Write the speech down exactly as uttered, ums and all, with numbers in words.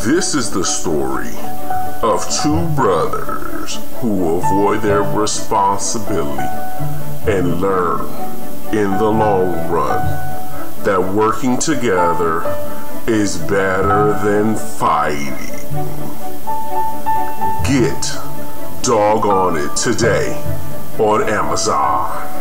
This is the story of two brothers who avoid their responsibility and learn in the long run that working together is better than fighting. Get Dog On It today on Amazon.